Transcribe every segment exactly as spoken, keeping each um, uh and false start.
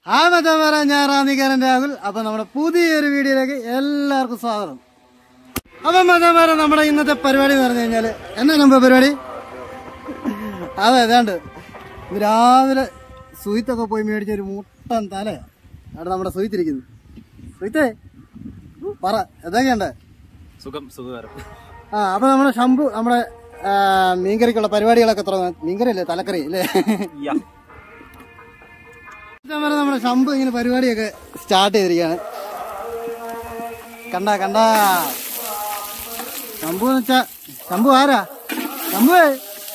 ആ മച്ചാമാരെ, ഞാൻ റാന്നിക്കാരൻ രാഹുൽ. അപ്പൊ നമ്മുടെ പുതിയൊരു വീഡിയോയിലേക്ക് എല്ലാവർക്കും സ്വാഗതം. അപ്പൊ മച്ചാമാരെ, നമ്മുടെ ഇന്നത്തെ പരിപാടി എന്ന് പറഞ്ഞു കഴിഞ്ഞാല് എന്നാ നമ്മുടെ പരിപാടി? അതെ, ഏതാണ്ട് രാവിലെ സുയിത്തൊക്കെ പോയി മേടിച്ച ഒരു മുട്ടൻ തലയാണ് അവിടെ നമ്മുടെ സുയിത്തിരിക്കുന്നു. സുയിത്തേ പറ, എന്തൊക്കെയുണ്ട്? സുഖം, സുഖകരം. ആ, അപ്പൊ നമ്മുടെ ശംഭു നമ്മുടെ മീൻകറിക്കുള്ള പരിപാടികളൊക്കെ തുടങ്ങാൻ. മീൻകറി അല്ലേ, തലക്കറി അല്ലേ? നമ്മുടെ ശംഭു ഇങ്ങനെ പരിപാടിയൊക്കെ സ്റ്റാർട്ട് ചെയ്തിരിക്കുകയാണ്. കണ്ട കണ്ട ശംഭു എന്ന് വെച്ചാ ശംഭു ആരാ? ശംഭുവേ.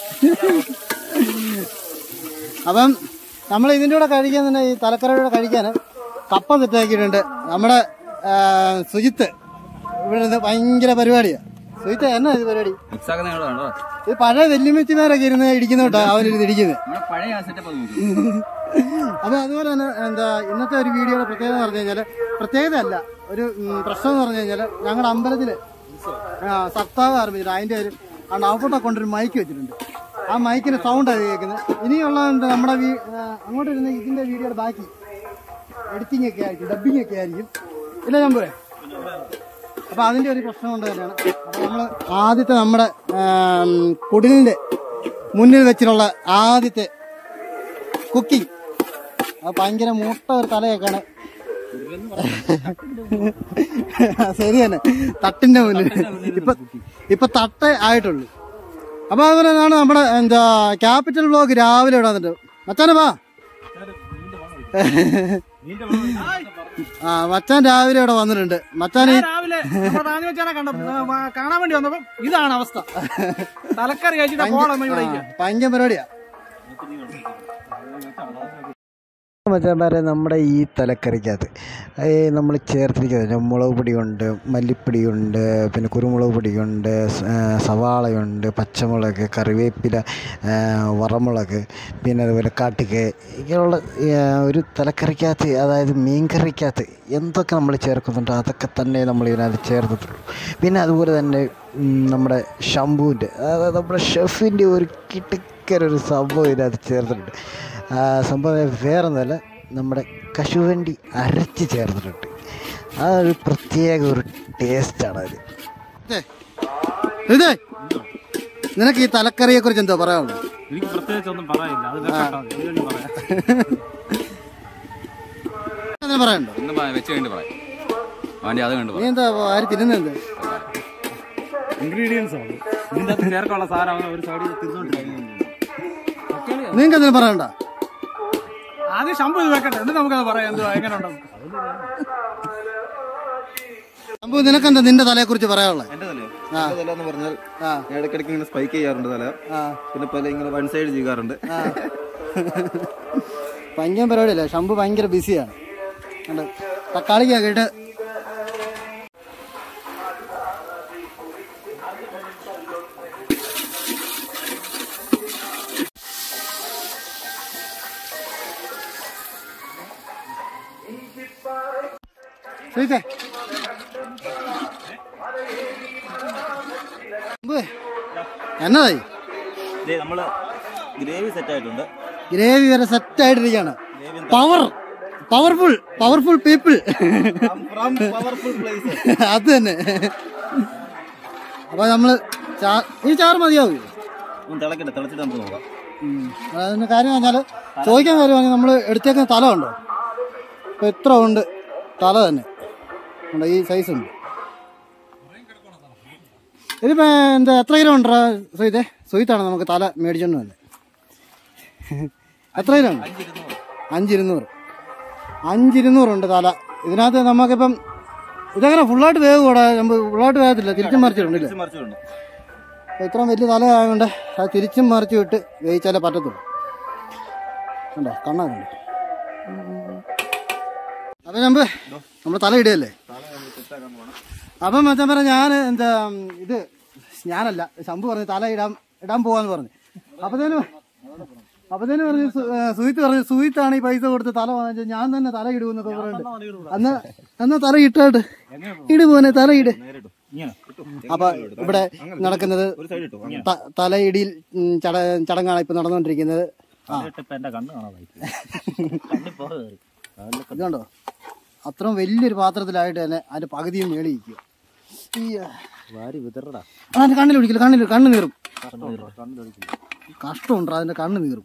അപ്പം നമ്മൾ ഇതിൻ്റെ കൂടെ കഴിക്കാൻ തന്നെ, ഈ തലക്കറിയുടെ കൂടെ കഴിക്കാൻ കപ്പ സെറ്റാക്കിയിട്ടുണ്ട്. നമ്മുടെ സുജിത്ത് ഇവിടെ നിന്ന് ഭയങ്കര പരിപാടിയാണ്. സുജിത്ത് എന്നാ ഇത് പരിപാടി? ഇത് പഴയ വെല്ലുമിച്ചിമാരൊക്കെ ഇരുന്ന് ഇടിക്കുന്ന കേട്ടോ അവരിരുന്ന് ഇടിക്കുന്നത്. അപ്പൊ അതുപോലെ തന്നെ എന്താ ഇന്നത്തെ ഒരു വീഡിയോയുടെ പ്രത്യേകത എന്ന് പറഞ്ഞു കഴിഞ്ഞാല്, പ്രത്യേകത അല്ല, ഒരു പ്രശ്നം എന്ന് പറഞ്ഞു കഴിഞ്ഞാല്, ഞങ്ങളുടെ അമ്പലത്തില് സപ്താഹം ആരംഭിച്ചിട്ട് അതിന്റെ ഒരു ഔട്ട്പുട്ടൊക്കെ കൊണ്ടൊരു മൈക്ക് വെച്ചിട്ടുണ്ട്. ആ മൈക്കിന് സൗണ്ടാണ് കേൾക്കുന്നത്. ഇനിയുള്ള എന്താ നമ്മുടെ അങ്ങോട്ട് ഇരുന്ന് ഇതിന്റെ വീഡിയോയുടെ ബാക്കി എഡിറ്റിംഗ് ഒക്കെ ആയിരിക്കും, ഡബിങ് ഒക്കെ ആയിരിക്കും, ഇല്ല നമ്പറേ. അപ്പൊ അതിന്റെ ഒരു പ്രശ്നം കൊണ്ട് തന്നെയാണ്. അപ്പൊ നമ്മള് ആദ്യത്തെ നമ്മുടെ കുടിലിന്റെ മുന്നിൽ വെച്ചിട്ടുള്ള ആദ്യത്തെ കുക്കിംഗ്, അത് ഭയങ്കര മൂട്ട ഒരു തലയൊക്കെയാണ്. ശരി തന്നെ, തട്ടിന്റെ മുന്നിൽ ഇപ്പൊ ഇപ്പൊ തട്ട ആയിട്ടുള്ളൂ. അപ്പൊ അതുപോലെ തന്നെയാണ് നമ്മുടെ എന്താ ക്യാപിറ്റൽ വ്ലോഗ് രാവിലെ ഇവിടെ വന്നിട്ട്. മച്ചാനെ വാ. ആ, മച്ചാൻ രാവിലെ ഇവിടെ വന്നിട്ടുണ്ട്. മച്ചാൻ കാണാൻ വേണ്ടി വന്നപ്പോ ഇതാണ് അവസ്ഥ. തലക്കറി ഭയങ്കര പരിപാടിയാ. മച്ചാന്മാരെ, നമ്മുടെ ഈ തലക്കറിക്കകത്ത് നമ്മൾ ചേർത്തിരിക്കുന്നത് മുളക് പൊടിയുണ്ട്, മല്ലിപ്പൊടിയുണ്ട്, പിന്നെ കുരുമുളക് പൊടിയുണ്ട്, സവാളയുണ്ട്, പച്ചമുളക്, കറിവേപ്പില, വറമുളക്, പിന്നെ അതുപോലെ കാട്ടുകേ, ഇങ്ങനെയുള്ള ഒരു തലക്കറിക്കകത്ത്, അതായത് മീൻ കറിക്കകത്ത് എന്തൊക്കെ നമ്മൾ ചേർക്കുന്നുണ്ടോ അതൊക്കെ തന്നെ നമ്മൾ ഇതിനകത്ത് ചേർത്തിട്ടുള്ളൂ. പിന്നെ അതുപോലെ തന്നെ നമ്മുടെ ശംഭുവിൻ്റെ, അതായത് നമ്മുടെ ഷെഫിൻ്റെ ഒരു കിട്ടിക്കരൊരു സംഭവം ഇതിനകത്ത് ചേർത്തിട്ടുണ്ട്. സംഭവം വേറൊന്നുമല്ല, നമ്മുടെ കശുവണ്ടി അരച്ച് ചേർത്തിട്ടുണ്ട്. ആ ഒരു പ്രത്യേക ഒരു ടേസ്റ്റാണ് അത്. നിനക്ക് ഈ തലക്കറിയെ കുറിച്ച് എന്താ പറയാനുള്ളത്? എനിക്ക് പ്രത്യേകിച്ച് ഒന്നും പറയാനില്ല. പറയണ്ടോ? നീ എന്താ ആര് തിന്നുന്നത്? ഇൻഗ്രീഡിയൻസ് ആണ് ഇതിന്റെ അകത്ത് ചേർക്കാനുള്ള സാധനം ഒരു സൈഡിൽ തിന്നോണ്ടിരിക്കുന്നത്. നിങ്ങൾക്ക് എന്തിനും പറയണ്ട. ആദ്യം ശംഭു ഇത് വെക്കട്ടെ, എന്നിട്ട് നമുക്കത് പറയാം എന്തുവാ എങ്ങനെ ഉണ്ടാവും. ശംഭു, നിനക്കെന്താ നിന്റെ തലയെ കുറിച്ച് പറയാനുള്ളത്? എന്റെ തലയോ? തല എന്ന് പറഞ്ഞാൽ ഇടയ്ക്കിടയ്ക്ക് ഇങ്ങനെ സ്പൈക്ക് ചെയ്യാറുണ്ട് തല. പിന്നെ പല ഇങ്ങനെ വൺ സൈഡ് ചെയ്യാറുണ്ട്. ഭയങ്കര പരിപാടിയല്ലേ, ശംഭു ഭയങ്കര ബിസിയാണ്. തക്കാളിക്കാ കേട്ട് എന്നതായി? നമ്മള് ഗ്രേവി സെറ്റ് ആയിട്ടുണ്ട്. ഗ്രേവി വരെ സെറ്റ് ആയിട്ടിരിക്കുകയാണ്. പവർ പവർഫുൾ പവർഫുൾ പീപ്പിൾ, അത് തന്നെ. അപ്പൊ നമ്മള് ഈ ചാറ് മതിയാവും. തിളക്കട്ടെ, തിളച്ചിട്ട് നമുക്ക് നോക്കാം. അതിന്റെ കാര്യം പറഞ്ഞാല്, ചോദിക്കാൻ കാര്യമാണെങ്കിൽ നമ്മൾ എടുത്തേക്കുന്ന തല ഉണ്ടോ? ഇപ്പൊ എത്ര ഉണ്ട് തല തന്നെ, ഈ സൈസ് ഉണ്ട്. ഇതിപ്പോ എന്താ എത്ര കിലോ ഉണ്ടോ സുഹിത്തെ? സുഹിത്താണ് നമുക്ക് തല മേടിച്ചോണ്ട് വന്നത്. എത്ര കിലോ ഉണ്ട്? അഞ്ചിരുന്നൂറ് അഞ്ചിരുന്നൂറുണ്ട് തല ഇതിനകത്ത്. നമുക്കിപ്പം ഇതെങ്ങനെ ഫുള്ളായിട്ട് വേവ് കൂടാ? ഫുള്ളായിട്ട് വേഗത്തില്ല, തിരിച്ചും മറിച്ചിട്ടുണ്ടല്ലേ? അപ്പൊ ഇത്രയും വലിയ തല ആയതുകൊണ്ട് അത് തിരിച്ചും മറിച്ചു വിട്ട് വേവിച്ചാലേ പറ്റത്തുള്ളൂ. ഉണ്ടോ കണ്ണാകുണ്ട്. അപ്പൊ ഞമ്പ് നമ്മൾ തല ഇടുകയല്ലേ? അപ്പം മച്ചാൻ പറഞ്ഞ ഞാൻ എന്താ ഇത് ഞാനല്ല, ശംഭു പറഞ്ഞു തല ഇടാൻ ഇടാൻ പോവാന്ന് പറഞ്ഞു. അപ്പത്തേനും അപ്പത്തേനും പറഞ്ഞു സുഹിത്ത് പറഞ്ഞു സുഹിത്താണ് ഈ പൈസ കൊടുത്ത് തല വാങ്ങിച്ചത്, ഞാൻ തന്നെ തല ഇടുമെന്നൊക്കെ പറയുന്നുണ്ട്. അന്ന് അന്ന് തല ഇട്ടോട്ട് ഇട് പോനെ, തല ഇട്. അപ്പൊ ഇവിടെ നടക്കുന്നത് തലയിടിയിൽ ചടങ്ങാണ് ഇപ്പൊ നടന്നുകൊണ്ടിരിക്കുന്നത്. ഇതുണ്ടോ അത്രയും വലിയൊരു പാത്രത്തിലായിട്ട് തന്നെ അതിന്റെ പകുതിയും മേളി ഇരിക്കുക. അതിന്റെ കണ്ണിൽ ഒഴിക്കില്ല, കണ്ണിൽ കണ്ണ് നീറും. കഷ്ടമുണ്ടോ അതിന്റെ കണ്ണ് നീറും.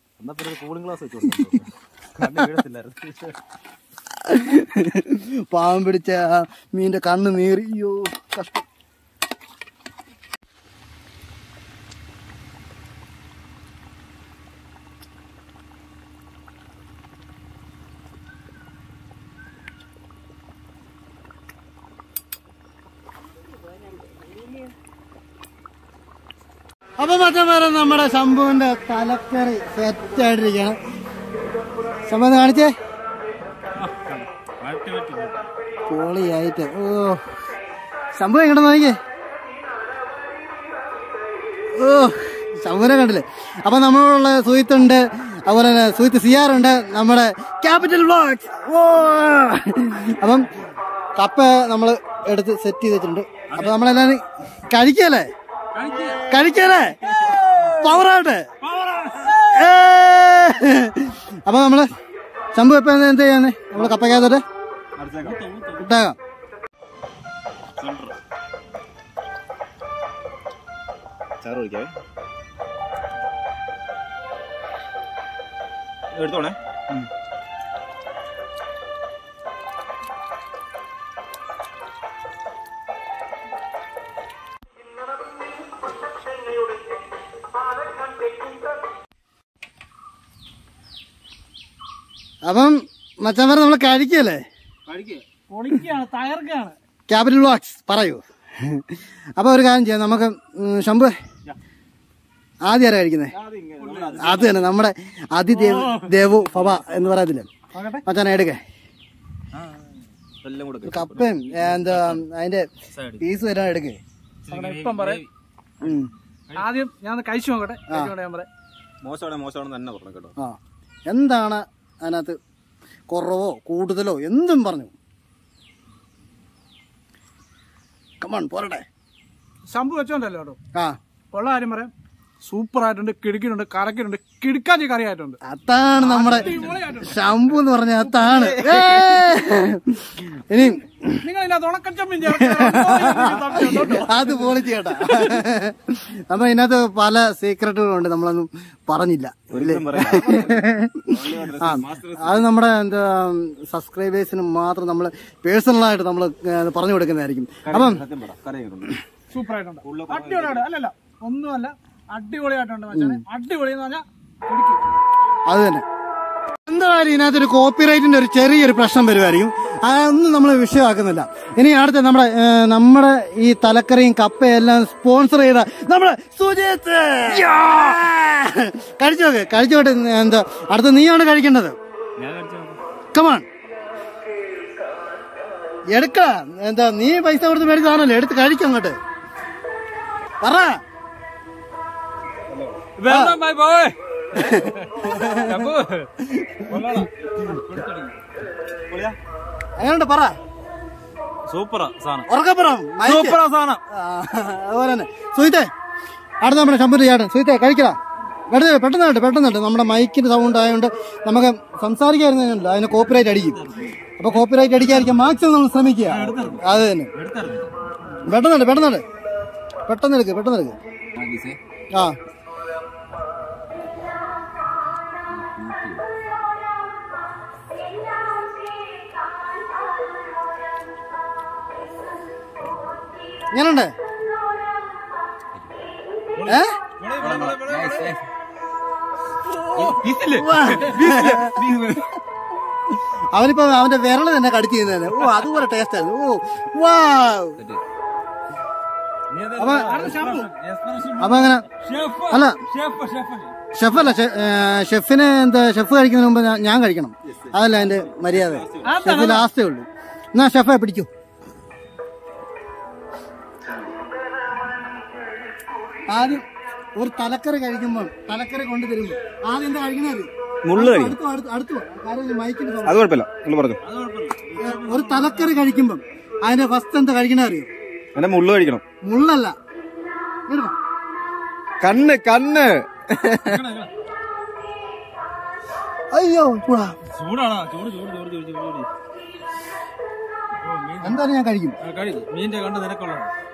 പാവം പിടിച്ച മീന്റെ കണ്ണ് നീറി. അയ്യോ കഷ്ടം. അപ്പൊ മറ്റേ നമ്മുടെ ശംഭുവിന്റെ തലക്കറി സെറ്റ് ആയിട്ടിരിക്കുകയാണ്. ശംഭു കാണിച്ചേ പൊളിയായിട്ട്. ഓ ശംഭു എങ്ങോട്ട് നോക്കിയേ. ഓ ശംഭുവിനെ കണ്ടില്ലേ. അപ്പൊ നമ്മളുള്ള സുഹിത്തുണ്ട്, അതുപോലെ തന്നെ സുഹിത്ത് സിയാറുണ്ട്, നമ്മുടെ ക്യാപിറ്റൽ വ്ലോഗ്സ്. ഓ അപ്പം കപ്പ നമ്മൾ എടുത്ത് സെറ്റ് ചെയ്തിട്ടുണ്ട്. അപ്പൊ നമ്മളെല്ലാരും കഴിക്കല്ലേ കഴിക്കല്ലേ പവറാട്ടെ. അപ്പൊ നമ്മള് ശംഭു എപ്പ എന്ത് ചെയ്യാന്ന് നമ്മള് കപ്പയ്ക്കകത്തോട്ട് ഇട്ടേക്കാം. എടുത്തോണേ. അപ്പം മച്ചാൻ നമ്മള് കഴിക്കല്ലേ ക്യാപിറ്റൽ വ്ലോഗ്സ് പറയൂ. അപ്പൊ ഒരു കാര്യം ചെയ്യാം നമുക്ക്. ശംഭു ആദ്യം ആരാ കഴിക്കുന്നേ? അത് തന്നെ നമ്മുടെ അതിദേവ് ദേവു ഫവ എന്ന് പറയത്തില്ലേ മച്ചാനെ എടുക്കേ. കപ്പയും എന്താ അതിന്റെ പീസ് എല്ലാം എടുക്കേ. ഇപ്പം പറയാം. ആദ്യം ഞാൻ കഴിച്ചു നോക്കട്ടെ. മോശമാണ് മോശമാണെന്ന് തന്നെ പറഞ്ഞു കേട്ടോ. ആ എന്താണ് അതിനകത്ത് കുറവോ കൂടുതലോ എന്തും പറഞ്ഞു. കമോൺ പോരട്ടെ. ശംഭു വെച്ചോണ്ടല്ലോ കേട്ടോ. ആ ഉള്ള കാര്യം പറയാം. സൂപ്പർ ആയിട്ടുണ്ട്, കിടുക്കിനുണ്ട്, കറക്കിനുണ്ട്, കിടുക്കാച്ചി കറി ആയിട്ടുണ്ട്. അതാണ് നമ്മുടെ ശംഭു എന്ന് പറഞ്ഞ അതാണ്. ഇനി നിങ്ങൾ ഇതിനകത്ത് ഉണക്കച്ചമ്മീൻ അത് പൊളിച്ച് കേട്ടാ. അപ്പൊ ഇതിനകത്ത് പല സീക്രട്ടുകളുണ്ട്, നമ്മളൊന്നും പറഞ്ഞില്ല. ആ അത് നമ്മുടെ എന്താ സബ്സ്ക്രൈബേഴ്സിന് മാത്രം നമ്മള് പേഴ്സണലായിട്ട് നമ്മള് പറഞ്ഞു കൊടുക്കുന്നതായിരിക്കും. അപ്പം സൂപ്പർ ആയിട്ടുണ്ട്, അടിപൊളിയായിട്ട്. അല്ലല്ല ഒന്നുമല്ല, അടിപൊളിയായിട്ടുണ്ട് മച്ചാനെ. അടിപൊളി എന്ന് പറഞ്ഞാൽ അത് തന്നെ. എന്തായാലും ഇതിനകത്തൊരു കോപ്പിറൈറ്റിന്റെ ഒരു ചെറിയൊരു പ്രശ്നം വരുമായിരിക്കും. അതൊന്നും നമ്മൾ വിഷയമാക്കുന്നില്ല. ഇനി അടുത്ത നമ്മുടെ നമ്മുടെ ഈ തലക്കറിയും കപ്പയും എല്ലാം സ്പോൺസർ ചെയ്ത നമ്മുടെ സുജിത്ത് കഴിച്ചു നോക്ക്. കഴിച്ചോട്ടെ. എന്താ അടുത്ത നീയാണ് കഴിക്കേണ്ടത്. കമാൺ എടുക്ക. എന്താ നീ പൈസ കൊടുത്ത് മേടിച്ചതാണല്ലോ, എടുത്ത് കഴിക്കും അങ്ങോട്ട്. പറ എങ്ങനെയുണ്ട് പറ. സൂപ്പറാ സാധനം. ഉറക്കപ്പുറം സൂപ്പറാ സാധനം. അതുപോലെ തന്നെ സുഹിത്തെ അടുത്ത നമ്മുടെ ശംഭുവിന്റെ ചേട്ടൻ സുഹിത്തെ കഴിക്കല. പെട്ടെന്ന് പെട്ടെന്ന് പെട്ടെന്നുണ്ട്. നമ്മുടെ മൈക്കിന്റെ സൗണ്ട് ആയതുകൊണ്ട് നമുക്ക് സംസാരിക്കാതിരുന്നില്ല, അതിന് കോപ്പിറൈറ്റ് അടിക്കും. അപ്പൊ കോപ്പിറൈറ്റ് അടിക്കാതിരിക്കാൻ മാക്സിമം നമ്മൾ ശ്രമിക്കുക. അത് തന്നെ. പെട്ടെന്നുണ്ട് പെട്ടെന്നുണ്ട് പെട്ടെന്ന് എടുക്ക് പെട്ടെന്ന് എടുക്ക്. ആ എങ്ങനുണ്ട്? ഏ അവനിപ്പോ അവന്റെ വിരള് തന്നെ കടിച്ചു ചെയ്യുന്നതാണ്. ഓ അതുപോലെ ടേസ്റ്റ് ആയിരുന്നു. ഓ വാ. അപ്പൊ അപ്പൊ അങ്ങനെ അല്ല ഷെഫല്ല, ഷെഫിന് എന്താ ഷെഫ് കഴിക്കുന്നതിന് മുമ്പ് ഞാൻ കഴിക്കണം. അതല്ല എന്റെ മര്യാദ. ഷെഫ് ലാസ്റ്റേ ഉള്ളൂ. എന്നാ ഷെഫെ പിടിക്കൂ. ആദ്യം ഒരു തലക്കറി കഴിക്കുമ്പോൾ തലക്കറി കൊണ്ടു തരുമ്പോൾ ആദ്യം എന്താ കഴിക്കുന്നത്? മുള്ളു അടുത്തു മൈക്കിന്റെ അത് കുഴപ്പമില്ല. പറഞ്ഞു ഒരു തലക്കറി കഴിക്കുമ്പം അതിന്റെ ഫസ്റ്റ് എന്താ കഴിക്കണ അറിയോ? എന്റെ മുള്ളു കഴിക്കണം. മുള്ളല്ല, കണ്ണ് കണ്ണ് അയ്യോ ചൂടാ. ചൂടാണോ? ചൂട് ചൂട് ചൂട് ചൂട് ചൂട് എന്തായാലും ഞാൻ കഴിക്കും. മീനിന്റെ കണ്ട് നിനക്കുള്ള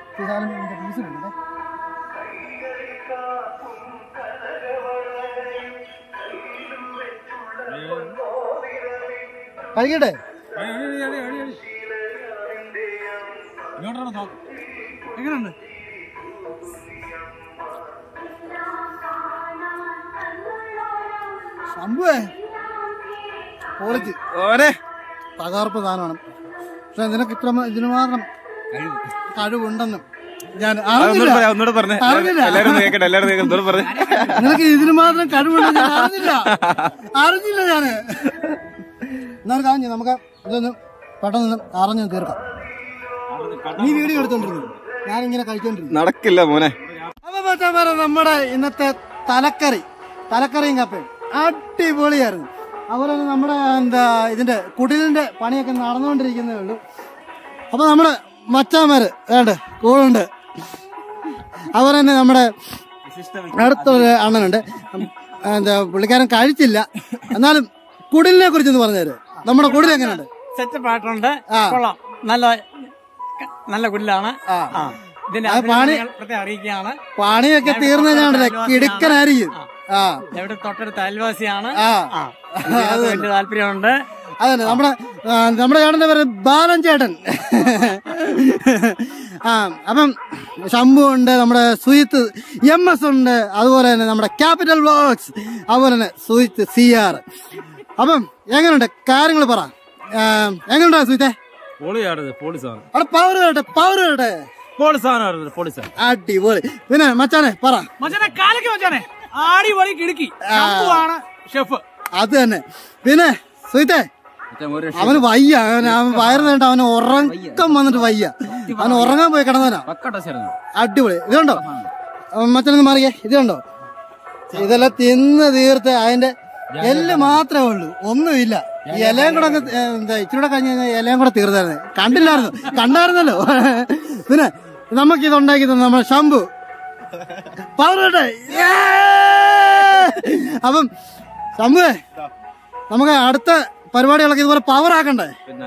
കഴിക്കട്ടെ. എങ്ങനെയുണ്ട്? ശംഭുവേ പൊളിച്ച് തകർപ്പ് സാധനമാണ്. പക്ഷെ നിനക്ക് ഇത്ര ഇതിന് മാത്രം കഴിവുണ്ടെന്നും ഞാൻ അറിഞ്ഞില്ല. നിനക്ക് ഇതിന് മാത്രം കഴിവുണ്ടെന്ന് ഞാൻ അറിഞ്ഞില്ല അറിഞ്ഞില്ല ഞാന്. എന്നാലും കാഞ്ഞു നമുക്ക് ഇതൊന്ന് പെട്ടെന്ന് അറിഞ്ഞു തീർക്കാം. നീ വീഡിയോ എടുത്തോണ്ടിരുന്നു, ഞാനിങ്ങനെ കഴിച്ചോണ്ടിരുന്നു. നടക്കില്ല മോനെ. അപ്പൊ പറ്റാൻ നമ്മുടെ ഇന്നത്തെ തലക്കറി തലക്കറിയും കപ്പയും അടിപൊളിയായിരുന്നു. അതുപോലെ തന്നെ നമ്മുടെ എന്താ ഇതിന്റെ കുടിലിന്റെ പണിയൊക്കെ നടന്നുകൊണ്ടിരിക്കുന്നേ ഉള്ളൂ. അപ്പൊ നമ്മുടെ മച്ചാമാര് വേണ്ട കൂടുണ്ട്. അതുപോലെ തന്നെ നമ്മുടെ അടുത്തൊരു അണ്ണനുണ്ട്, എന്താ പുള്ളിക്കാരൻ കഴിച്ചില്ല. എന്നാലും കുടിലിനെ കുറിച്ചൊന്ന് പറഞ്ഞുതരും. നമ്മുടെ കുടിൽ എങ്ങനെയുണ്ട്? സെറ്റപ്പ് ആയിട്ടുണ്ട്, കൊള്ളാം, നല്ല നല്ല കുടിലാണ്. ഇതിന്റെ പണി അറിയിക്കുകയാണ്. പണിയൊക്കെ തീർന്നതിനാണല്ലേ കിടുക്കനായിരിക്കും. ആ എവിടെ തൊട്ടടുത്ത അയൽവാസിയാണ്, വലിയ താല്പര്യമുണ്ട്. അതന്നെ നമ്മുടെ നമ്മുടെ ചേട്ടന്റെ പേര് ബാലൻ ചേട്ടൻ. ആ അപ്പം ശംഭു ഉണ്ട്, നമ്മുടെ സുഹിത്ത് എം എസ് ഉണ്ട്, അതുപോലെ തന്നെ നമ്മുടെ ക്യാപിറ്റൽ വ്ലോഗ്സ്, അതുപോലെ തന്നെ സുഹിത്ത് സി ആർ. അപ്പം എങ്ങനെയുണ്ട് കാര്യങ്ങൾ പറ, എങ്ങനെയുണ്ടാ സുഹിത്തെ? അവിടെ പവർ കേട്ടെ പവർ കേട്ടെ അടിപൊളി. പിന്നെ മച്ചാനെ പറ. മച്ചാനെ കാലക്ക് മച്ചാനെ അടിപൊളി കിടുക്കി ആണ് ഷെഫ്. അത് തന്നെ. പിന്നെ സുഹിത്തെ അവന് വയ്യ, അവൻ വയറ് നേട്ട അവന് ഉറക്കം വന്നിട്ട് വയ്യ, അവന് ഉറങ്ങാൻ പോയി കിടന്നവനാ. അടിപൊളി. ഇതുണ്ടോ മച്ചനൊന്ന് മാറിയേ, ഇത് കണ്ടോ? ഇതെല്ലാം തിന്ന് തീർത്ത് അതിന്റെ എല്ല് മാത്രമേ ഉള്ളൂ, ഒന്നുമില്ല. ഈ ഇലയും കൂടെ എന്താ ഇച്ചിരൂടെ കഴിഞ്ഞ് കഴിഞ്ഞാൽ ഇലയും കൂടെ തീർന്നായിരുന്നു. കണ്ടില്ലായിരുന്നു, കണ്ടായിരുന്നല്ലോ. പിന്നെ നമുക്ക് ഇത് ഉണ്ടാക്കി തന്നെ നമ്മുടെ ശംഭു പവറട്ടെ. അപ്പം ശംഭുവേ നമുക്ക് അടുത്ത പരിപാടികളൊക്കെ ഇതുപോലെ പവർ ആക്കണ്ടേ?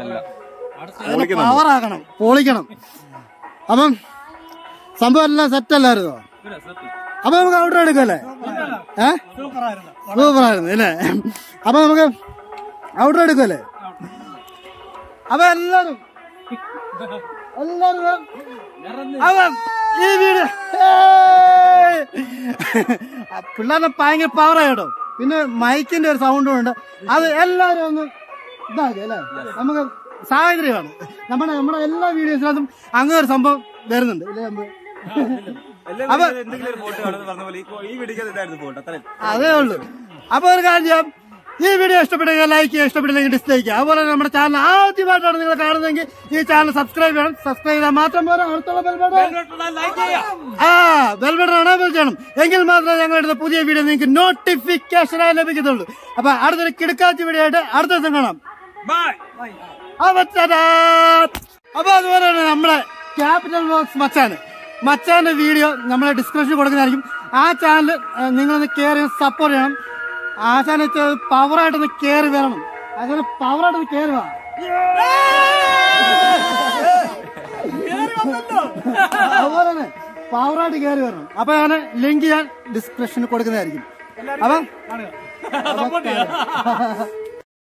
പവർ ആക്കണം, പൊളിക്കണം. അപ്പം സംഭവം എല്ലാം സെറ്റ് അല്ലായിരുന്നോ? അപ്പൊ നമുക്ക് ഔട്ടർ എടുക്കല്ലേ? ഏഹ് സൂപ്പറായിരുന്നു അല്ലേ? അപ്പൊ നമുക്ക് ഔട്ടർ എടുക്കല്ലേ? അപ്പൊ എല്ലാരും എല്ലാരും അപ്പം ഈ വീഡിയോ പിള്ളേരുടെ ഭയങ്കര പവറായിട്ടോ. പിന്നെ മൈക്കിന്റെ ഒരു സൗണ്ടും ഉണ്ട്, അത് എല്ലാരും ഒന്ന് ഇതാക്കി അല്ലേ? നമുക്ക് സാഹചര്യമാണ്. നമ്മുടെ നമ്മുടെ എല്ലാ വീഡിയോസിനകത്തും അങ്ങനെ ഒരു സംഭവം വരുന്നുണ്ട് ഇല്ലേ? അപ്പൊ അതേ ഉള്ളൂ. അപ്പൊ ഒരു കാര്യം ചെയ്യാം, ഈ വീഡിയോ ഇഷ്ടപ്പെട്ടെങ്കിൽ ലൈക്ക് ചെയ്യുക, ഇഷ്ടപ്പെട്ടില്ലെങ്കിൽ ഡിസ്ലൈക്ക് ചെയ്യുക. അതുപോലെ നമ്മുടെ ചാനൽ ആദ്യമായിട്ടാണ് നിങ്ങൾ കാണുന്നതെങ്കിൽ ഈ ചാനൽ സബ്സ്ക്രൈബ് ചെയ്യണം. സബ്സ്ക്രൈബ് ചെയ്താൽ മാത്രം പോലെ അടുത്തുള്ള ആ ബെൽബട്ടൺ എനേബിൾ ചെയ്യണം. എങ്കിൽ മാത്രമേ ഞങ്ങൾ എടുത്ത പുതിയ വീഡിയോ നിങ്ങൾക്ക് നോട്ടിഫിക്കേഷനായി ലഭിക്കത്തുള്ളൂ. അപ്പൊ അടുത്തൊരു കിടക്കാച്ച വീഡിയോ ആയിട്ട് അടുത്ത ദിവസം കാണാം. അപ്പൊ അതുപോലെ തന്നെ നമ്മുടെ ക്യാപിറ്റൽ വ്ലോഗ്സ് മച്ചാന് മച്ചാന്റെ വീഡിയോ നമ്മളെ ഡിസ്ക്രിപ്ഷനിൽ കൊടുക്കുന്നതായിരിക്കും. ആ ചാനൽ നിങ്ങളൊന്ന് കയറി സപ്പോർട്ട് ചെയ്യണം. ആ ചാനൽ പവറായിട്ടൊന്ന് കയറി വരണം. അങ്ങനെ പവറായിട്ടൊന്ന് കയറി വാ. അതുപോലെ തന്നെ പവറായിട്ട് കയറി വരണം. അപ്പൊ ഞാൻ ലിങ്ക് ഞാൻ ഡിസ്ക്രിപ്ഷനിൽ കൊടുക്കുന്നതായിരിക്കും. അപ്പം